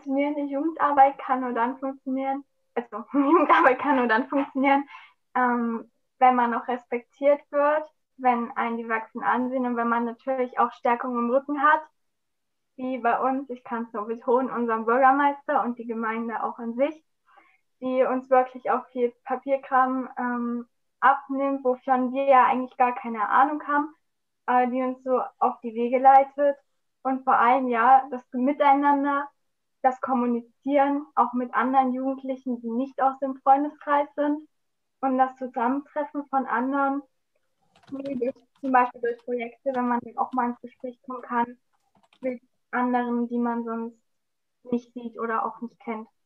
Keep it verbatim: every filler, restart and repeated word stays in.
funktionieren. Die Jugendarbeit kann nur dann funktionieren, also Jugendarbeit kann nur dann funktionieren, ähm, wenn man auch respektiert wird, wenn einen die Erwachsenen ansehen und wenn man natürlich auch Stärkung im Rücken hat, wie bei uns, ich kann es nur betonen, unserem Bürgermeister und die Gemeinde auch an sich, die uns wirklich auch viel Papierkram ähm, abnimmt, wovon wir ja eigentlich gar keine Ahnung haben, aber die uns so auf die Wege leitet und vor allem ja das Miteinander, das Kommunizieren auch mit anderen Jugendlichen, die nicht aus dem Freundeskreis sind und das Zusammentreffen von anderen, wie durch, zum Beispiel durch Projekte, wenn man dann auch mal ins Gespräch kommen kann mit anderen, die man sonst nicht sieht oder auch nicht kennt.